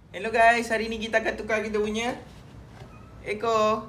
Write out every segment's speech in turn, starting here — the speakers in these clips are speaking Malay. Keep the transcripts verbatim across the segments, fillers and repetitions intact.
Hello guys, hari ni kita akan tukar kita punya ekor.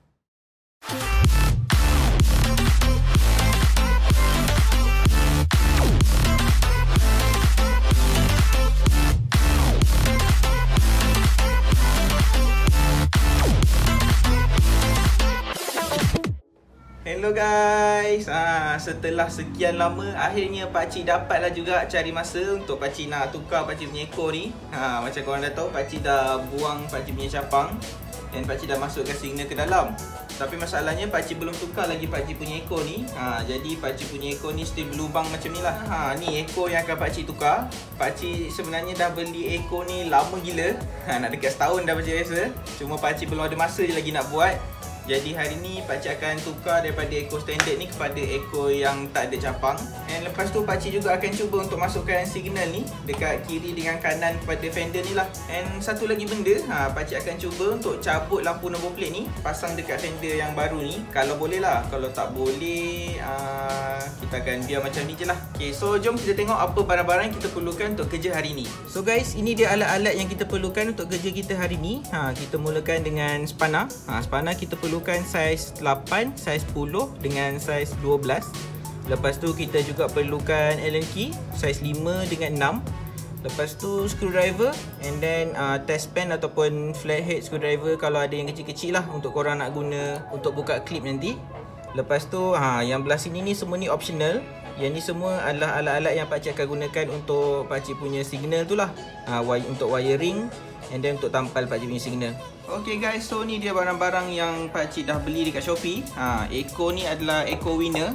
Hello guys, ah, setelah sekian lama akhirnya pakcik dapatlah juga cari masa untuk pakcik nak tukar pakcik punya ekor ni. ha, Macam korang dah tahu, pakcik dah buang pakcik punya capang dan pakcik dah masukkan signal ke dalam. Tapi masalahnya pakcik belum tukar lagi pakcik punya ekor ni. ha, Jadi pakcik punya ekor ni still berlubang macam ni lah. ha, Ni ekor yang akan pakcik tukar. Pakcik sebenarnya dah beli ekor ni lama gila. ha, Nak dekat setahun dah pakcik rasa. Cuma pakcik belum ada masa je lagi nak buat. Jadi hari ni pakcik akan tukar daripada ekor standard ni kepada ekor yang tak ada capang. Dan lepas tu pakcik juga akan cuba untuk masukkan signal ni dekat kiri dengan kanan kepada fender ni lah. And satu lagi benda, ha, pakcik akan cuba untuk cabut lampu nombor plate ni, pasang dekat fender yang baru ni. Kalau boleh lah, kalau tak boleh uh, kita akan biar macam ni je lah. Okay, so jom kita tengok apa barang-barang yang kita perlukan untuk kerja hari ni. So guys, ini dia alat-alat yang kita perlukan untuk kerja kita hari ni. ha, Kita mulakan dengan spana. ha, Spana kita perlu perlukan saiz lapan, saiz sepuluh dengan saiz dua belas. Lepas tu kita juga perlukan Allen key saiz lima dengan enam. Lepas tu screwdriver and then uh, test pen ataupun flathead screwdriver kalau ada yang kecil-kecil lah untuk korang nak guna untuk buka clip nanti. Lepas tu ha, yang belah sini ni semua ni optional. Yang ni semua adalah alat-alat yang pakcik akan gunakan untuk pakcik punya signal tu lah. ha, Untuk wiring and then untuk tampal pakcik punya signal. Okay guys, so ni dia barang-barang yang pakcik dah beli dekat Shopee. ha, Ekor ni adalah ekor winner.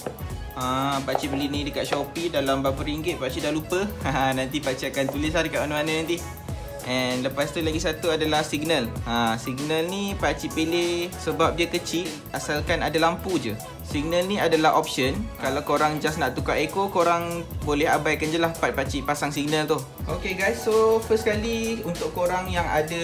ha, Pakcik beli ni dekat Shopee dalam berapa ringgit pakcik dah lupa. ha, Nanti pakcik akan tulis lah dekat mana-mana nanti. And lepas tu lagi satu adalah signal. ha, Signal ni pakcik pilih sebab dia kecil, asalkan ada lampu je. Signal ni adalah option. Kalau korang just nak tukar ekor, korang boleh abaikan je lah part pakcik pasang signal tu. Okay guys, so first kali untuk korang yang ada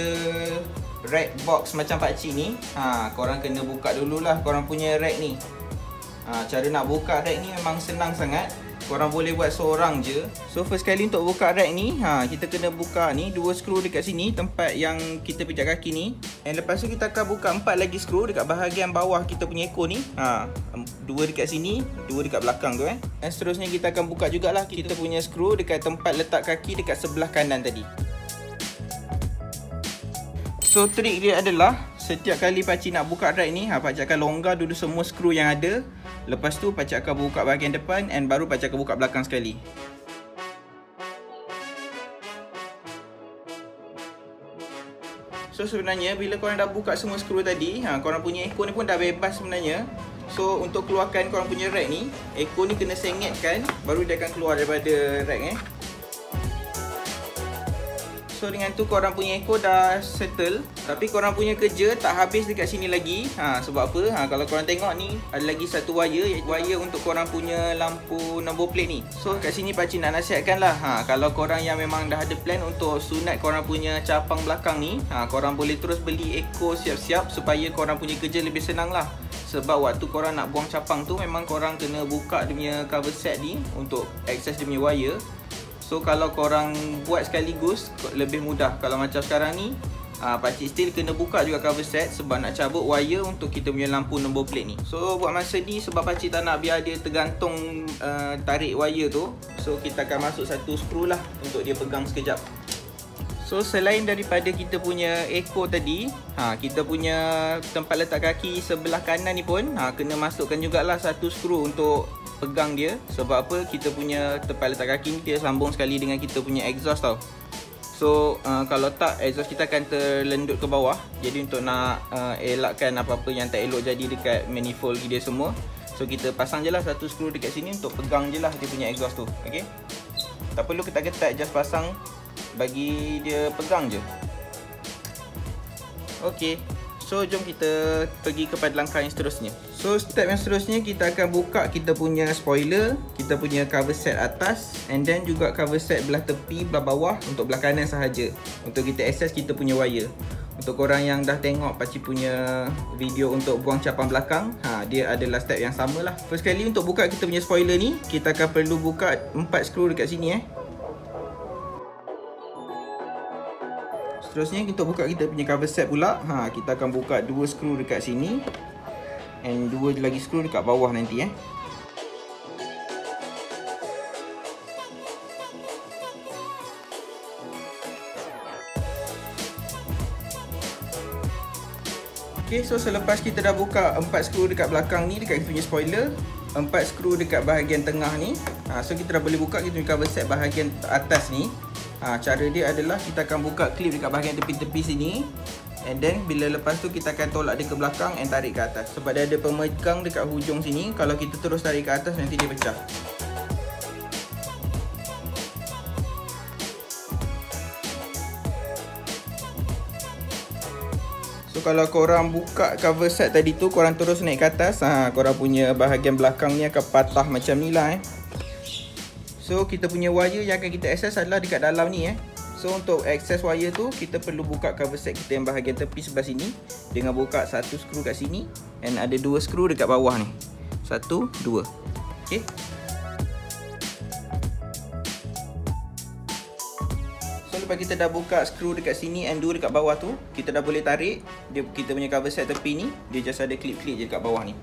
rack box macam pakcik ni, ha, korang kena buka dululah korang punya rack ni. ha, Cara nak buka rack ni memang senang sangat. Korang boleh buat seorang je. So first kali untuk buka rack ni, ha, kita kena buka ni dua skru dekat sini, tempat yang kita pijak kaki ni. And lepas tu kita akan buka empat lagi skru dekat bahagian bawah kita punya ekor ni. ha, Dua dekat sini, dua dekat belakang tu eh. Dan seterusnya kita akan buka jugalah kita punya skru dekat tempat letak kaki dekat sebelah kanan tadi. So trik dia adalah setiap kali pakcik nak buka rack ni, ha, pakcik akan longgar dulu semua skru yang ada. Lepas tu pakcik akan buka bahagian depan and baru pakcik akan buka belakang sekali. So sebenarnya bila korang dah buka semua skru tadi, ha, korang punya ekor ni pun dah bebas sebenarnya. So untuk keluarkan korang punya rack ni, ekor ni kena sengetkan baru dia akan keluar daripada rack eh. So dengan tu korang punya ekor dah settle. Tapi korang punya kerja tak habis dekat sini lagi. ha, Sebab apa? Ha, kalau korang tengok ni ada lagi satu wire, wire untuk korang punya lampu nombor plate ni. So kat sini pakcik nak nasihatkan lah, ha, kalau korang yang memang dah ada plan untuk sunat korang punya capang belakang ni, ha, korang boleh terus beli ekor siap-siap supaya korang punya kerja lebih senang lah. Sebab waktu korang nak buang capang tu, memang korang kena buka dia punya cover set ni untuk access dia punya wire. So kalau korang buat sekaligus lebih mudah. Kalau macam sekarang ni, ha, pakcik still kena buka juga cover set sebab nak cabut wire untuk kita punya lampu nombor plate ni. So buat masa ni sebab pakcik tak nak biar dia tergantung uh, tarik wire tu, so kita akan masuk satu skru lah untuk dia pegang sekejap. So selain daripada kita punya ekor tadi, ha, kita punya tempat letak kaki sebelah kanan ni pun, ha, kena masukkan jugalah satu skru untuk pegang dia. Sebab apa? Kita punya tempat letak kaki ni dia sambung sekali dengan kita punya exhaust tau. So uh, kalau tak, exhaust kita akan terlendut ke bawah. Jadi untuk nak uh, elakkan apa-apa yang tak elok jadi dekat manifold dia semua, so kita pasang je lah satu skru dekat sini untuk pegang je lah dia punya exhaust tu. Okay, tak perlu ketat-ketat, just pasang bagi dia pegang je. Okay, so jom kita pergi kepada langkah yang seterusnya. So step yang seterusnya, kita akan buka kita punya spoiler, kita punya cover set atas, and then juga cover set belah tepi, belah bawah, untuk belah kanan sahaja, untuk kita access kita punya wire. Untuk korang yang dah tengok pakcik punya video untuk buang capang belakang, ha, dia adalah step yang sama lah. First kali untuk buka kita punya spoiler ni, kita akan perlu buka empat skru dekat sini eh. Seterusnya untuk buka kita punya cover set pula, ha, kita akan buka dua skru dekat sini and dua lagi skru dekat bawah nanti eh. Okay, so selepas kita dah buka empat skru dekat belakang ni, dekat kita punya spoiler, empat skru dekat bahagian tengah ni, ha, so kita dah boleh buka kita punya cover set bahagian atas ni. Ha, cara dia adalah kita akan buka klip dekat bahagian tepi-tepi sini, and then bila lepas tu kita akan tolak dia ke belakang and tarik ke atas. Sebab dia ada pemegang dekat hujung sini, kalau kita terus tarik ke atas nanti dia pecah. So kalau korang buka cover set tadi tu, korang terus naik ke atas, ha, korang punya bahagian belakang ni akan patah macam ni lah eh. So kita punya wire yang akan kita access adalah dekat dalam ni eh. So untuk access wire tu, kita perlu buka cover set kita yang bahagian tepi sebelah sini dengan buka satu skru kat sini, and ada dua skru dekat bawah ni. Satu, dua. Okay. So lepas kita dah buka skru dekat sini and dua dekat bawah tu, kita dah boleh tarik dia, kita punya cover set tepi ni. Dia just ada klip-klip je dekat bawah ni.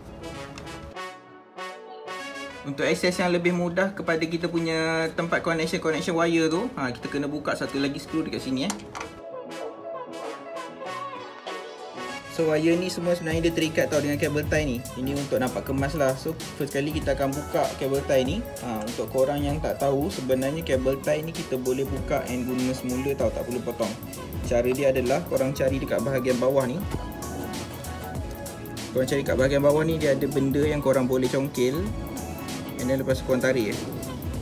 Untuk akses yang lebih mudah kepada kita punya tempat connection connection wire tu, ha, kita kena buka satu lagi skru dekat sini eh. So wire ni semua sebenarnya dia terikat tau dengan kabel tie ni. Ini untuk nampak kemas lah. So first kali kita akan buka kabel tie ni. Ha, untuk korang yang tak tahu, sebenarnya kabel tie ni kita boleh buka and guna semula tau, tak perlu potong. Cara dia adalah korang cari dekat bahagian bawah ni. Korang cari kat bahagian bawah ni, dia ada benda yang korang boleh congkel. And then lepas tu korang tarik eh.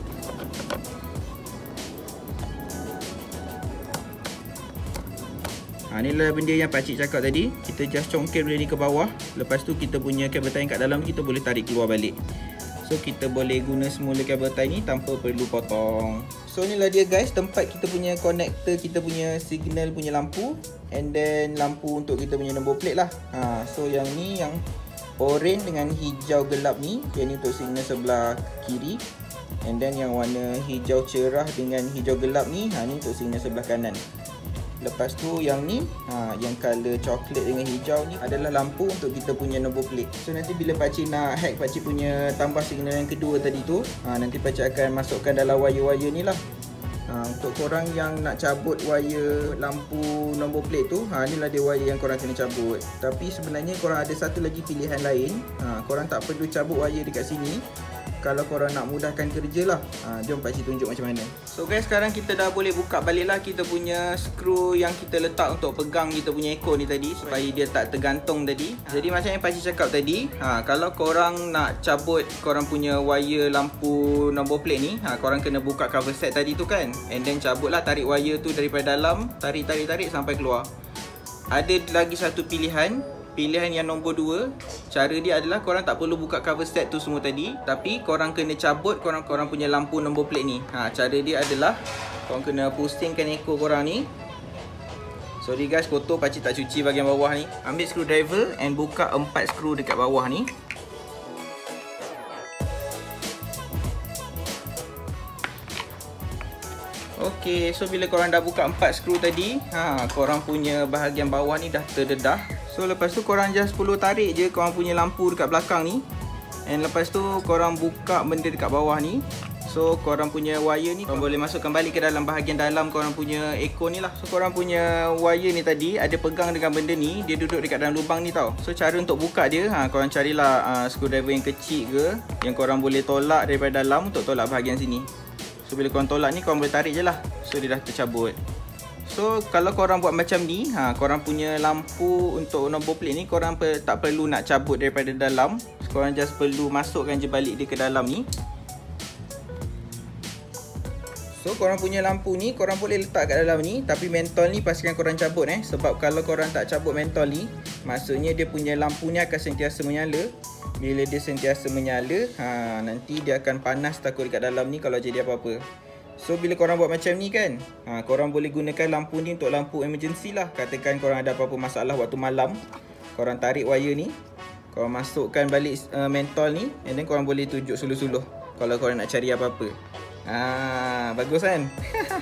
Ha, ni lah benda yang pakcik cakap tadi. Kita just congkel benda ni ke bawah. Lepas tu kita punya kabel tie kat dalam kita boleh tarik keluar balik. So kita boleh guna semula kabel tie ni tanpa perlu potong. So ni lah dia guys, tempat kita punya connector, kita punya signal punya lampu, and then lampu untuk kita punya nombor plate lah. Ha, so yang ni yang orange dengan hijau gelap ni, yang ni untuk signal sebelah kiri, and then yang warna hijau cerah dengan hijau gelap ni, ha, ni untuk signal sebelah kanan. Lepas tu yang ni, ha, yang color coklat dengan hijau ni adalah lampu untuk kita punya nombor plate. So nanti bila pakcik nak hack pakcik punya tambah signal yang kedua tadi tu, ha, nanti pakcik akan masukkan dalam wire-wire ni lah. Ha, untuk korang yang nak cabut wire lampu nombor plate tu, ha, inilah dia wire yang korang kena cabut. Tapi sebenarnya korang ada satu lagi pilihan lain. Ha, korang tak perlu cabut wire dekat sini kalau korang nak mudahkan kerja lah. Ha, jom pakcik tunjuk macam mana. So guys, sekarang kita dah boleh buka balik lah kita punya skru yang kita letak untuk pegang kita punya ekor ni tadi, supaya dia tak tergantung tadi. Jadi macam yang pakcik cakap tadi, ha, kalau korang nak cabut korang punya wire lampu nombor plate ni, ha, korang kena buka cover set tadi tu kan, and then cabut lah, tarik wire tu daripada dalam, tarik tarik tarik sampai keluar. Ada lagi satu pilihan, pilihan yang nombor dua. Cara dia adalah korang tak perlu buka cover set tu semua tadi, tapi korang kena cabut korang korang punya lampu nombor plate ni. Ha, cara dia adalah korang kena pusingkan ekor korang ni. Sorry guys, kotor, pakcik tak cuci bahagian bawah ni. Ambil screwdriver and buka empat skru dekat bawah ni. Okay, so bila korang dah buka empat skru tadi, ha, korang punya bahagian bawah ni dah terdedah. So lepas tu korang just perlu tarik je korang punya lampu dekat belakang ni, and lepas tu korang buka benda dekat bawah ni. So korang punya wire ni korang boleh masukkan balik ke dalam bahagian dalam korang punya ekor ni lah. So korang punya wire ni tadi ada pegang dengan benda ni, dia duduk dekat dalam lubang ni tau. So cara untuk buka dia, ha, korang carilah uh, screwdriver yang kecil ke, yang korang boleh tolak daripada dalam untuk tolak bahagian sini. So bila korang tolak ni, korang boleh tarik je lah. So dia dah tercabut. So kalau korang buat macam ni, ha, korang punya lampu untuk nombor plate ni korang per, tak perlu nak cabut daripada dalam. So, korang just perlu masukkan je balik dia ke dalam ni. So korang punya lampu ni korang boleh letak kat dalam ni, tapi mentol ni pastikan korang cabut eh. Sebab kalau korang tak cabut mentol ni, maksudnya dia punya lampu ni akan sentiasa menyala. Bila dia sentiasa menyala, ha, nanti dia akan panas takut dekat dalam ni kalau jadi apa-apa. So bila korang buat macam ni kan, ha, korang boleh gunakan lampu ni untuk lampu emergency lah. Katakan korang ada apa-apa masalah waktu malam, korang tarik wire ni, korang masukkan balik uh, mentol ni, and then korang boleh tunjuk suluh-suluh kalau korang nak cari apa-apa. Ha, bagus kan?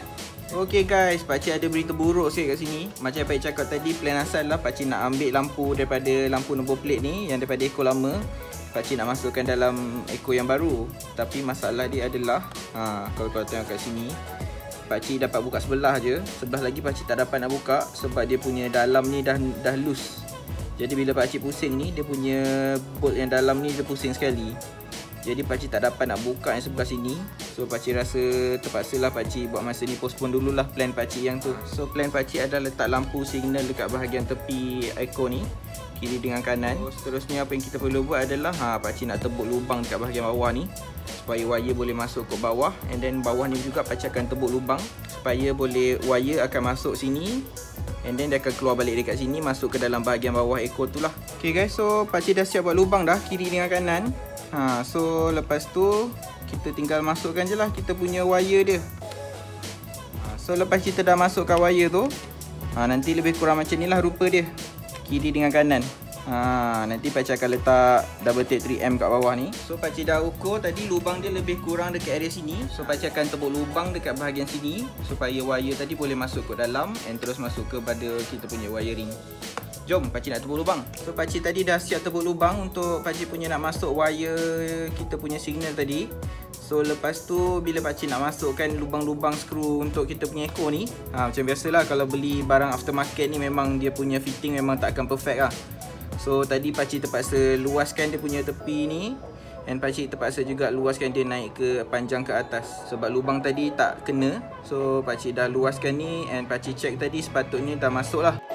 Okay guys, pakcik ada berita buruk sikit kat sini. Macam yang pakcik cakap tadi, plan asal lah pakcik nak ambil lampu daripada lampu number plate ni, yang daripada ekor lama, pakcik nak masukkan dalam ekor yang baru. Tapi masalah dia adalah, ha, kalau korang tengok kat sini, pakcik dapat buka sebelah je. Sebelah lagi pakcik tak dapat nak buka sebab dia punya dalam ni dah dah loose. Jadi bila pakcik pusing ni, dia punya bolt yang dalam ni dia pusing sekali. Jadi pakcik tak dapat nak buka yang sebelah sini. So pakcik rasa terpaksa lah pakcik buat masa ni postpone dululah plan pakcik yang tu. So plan pakcik adalah letak lampu signal dekat bahagian tepi ekor ni, kiri dengan kanan. So, seterusnya apa yang kita perlu buat adalah ha, pakcik nak tebuk lubang dekat bahagian bawah ni supaya wire boleh masuk ke bawah. And then bawah ni juga pakcik akan tebuk lubang supaya boleh wire akan masuk sini. And then dia akan keluar balik dekat sini, masuk ke dalam bahagian bawah ekor tu lah. Okay guys, so pakcik dah siap buat lubang dah, kiri dengan kanan. Ha, so lepas tu kita tinggal masukkan je lah kita punya wire dia. Ha, so lepas kita dah masukkan wire tu, ha, nanti lebih kurang macam ni lah rupa dia, kiri dengan kanan. Ha, nanti pakcik akan letak double tape three M kat bawah ni. So pakcik dah ukur tadi lubang dia lebih kurang dekat area sini. So pakcik akan tebuk lubang dekat bahagian sini supaya wire tadi boleh masuk ke dalam and terus masuk ke pada kita punya wiring. Jom pakcik nak tebuk lubang. So pakcik tadi dah siap tebuk lubang untuk pakcik punya nak masuk wire kita punya signal tadi. So lepas tu bila pakcik nak masukkan lubang-lubang skru untuk kita punya ekor ni, ha, macam biasalah kalau beli barang aftermarket ni memang dia punya fitting memang tak akan perfect lah. So tadi pakcik terpaksa luaskan dia punya tepi ni, and pakcik terpaksa juga luaskan dia naik ke panjang ke atas sebab lubang tadi tak kena. So pakcik dah luaskan ni and pakcik check tadi sepatutnya dah masuk lah.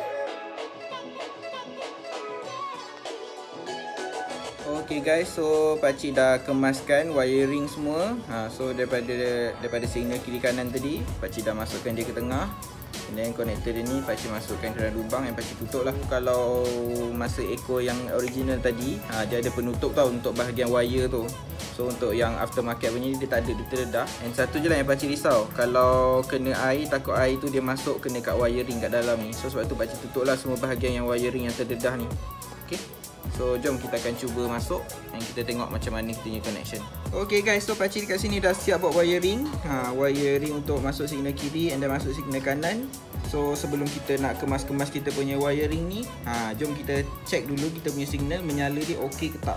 Okay guys, so pakcik dah kemaskan wiring semua. ha, So daripada daripada signal kiri kanan tadi, pakcik dah masukkan dia ke tengah. And then connector dia ni pakcik masukkan ke dalam lubang yang pakcik tutup lah. Kalau masa ekor yang original tadi, ha, dia ada penutup tau untuk bahagian wire tu. So untuk yang aftermarket punya dia tak ada, dia terdedah. And satu je lah yang pakcik risau, kalau kena air, takut air tu dia masuk kena kat wiring kat dalam ni. So sebab tu pakcik tutup lah semua bahagian yang wiring yang terdedah ni. Okay, so jom kita akan cuba masuk dan kita tengok macam mana kita punya connection. Okay guys, so pakcik dekat sini dah siap buat wiring. ha, Wiring untuk masuk signal kiri and then masuk signal kanan. So sebelum kita nak kemas-kemas kita punya wiring ni, ha, jom kita check dulu kita punya signal menyala dia okey ke tak.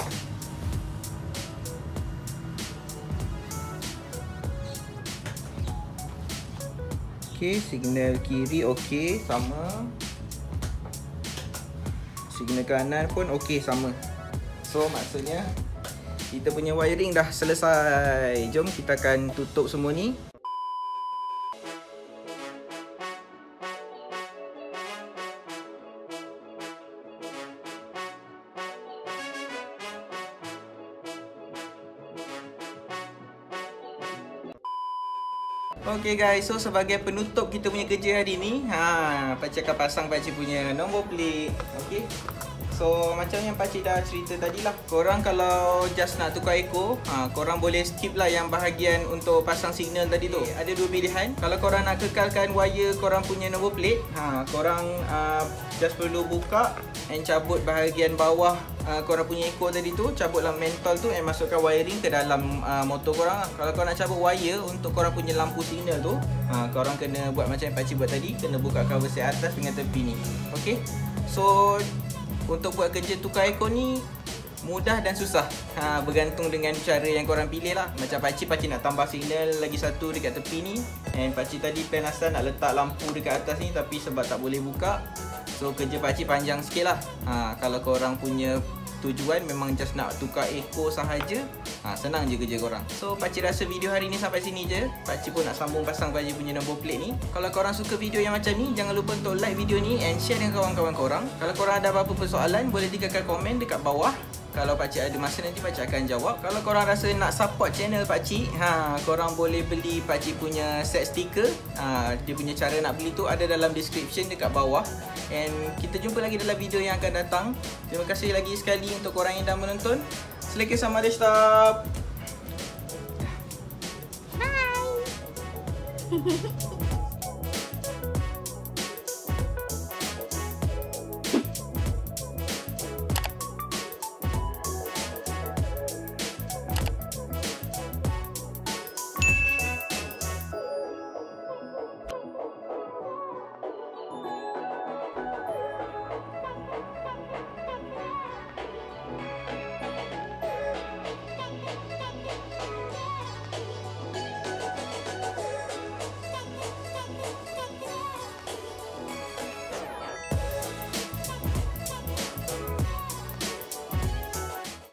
Okay, signal kiri okey, sama. Signal kanan pun okey, sama. So maksudnya kita punya wiring dah selesai. Jom kita akan tutup semua ni. Okay guys, so sebagai penutup kita punya kerja hari ni, ha, pakcik akan pasang pakcik punya nombor plate. Okay, so macam yang pakcik dah cerita tadi lah, korang kalau just nak tukar ekor, ha, korang boleh skip lah yang bahagian untuk pasang signal tadi tu. Ada dua pilihan. Kalau korang nak kekalkan wire korang punya nombor plate, ha, korang uh, just perlu buka and cabut bahagian bawah uh, korang punya ekor tadi tu, cabutlah mentol tu and masukkan wiring ke dalam uh, motor korang lah. Kalau korang nak cabut wire untuk korang punya lampu signal tu, uh, korang kena buat macam yang pakcik buat tadi, kena buka cover set atas dengan tepi ni. Okay, so untuk buat kerja tukar ekor ni mudah dan susah, ha, bergantung dengan cara yang korang pilih lah. Macam pakcik, pakcik nak tambah signal lagi satu dekat tepi ni, and pakcik tadi plan asal nak letak lampu dekat atas ni, tapi sebab tak boleh buka, so kerja pakcik panjang sikit lah. ha, Kalau korang punya tujuan memang just nak tukar ekor sahaja, ha, senang je kerja korang. So pakcik rasa video hari ni sampai sini je. Pakcik pun nak sambung pasang pakcik punya nombor plate ni. Kalau korang suka video yang macam ni, jangan lupa untuk like video ni and share dengan kawan-kawan korang. Kalau korang ada apa-apa persoalan, boleh tinggalkan komen dekat bawah. Kalau pakcik ada masa nanti pakcik akan jawab. Kalau korang rasa nak support channel pakcik, ha, korang boleh beli pakcik punya set stiker. ha, Dia punya cara nak beli tu ada dalam description dekat bawah. And kita jumpa lagi dalam video yang akan datang. Terima kasih lagi sekali untuk korang yang dah menonton. Selekeh sama ada stop. Bye.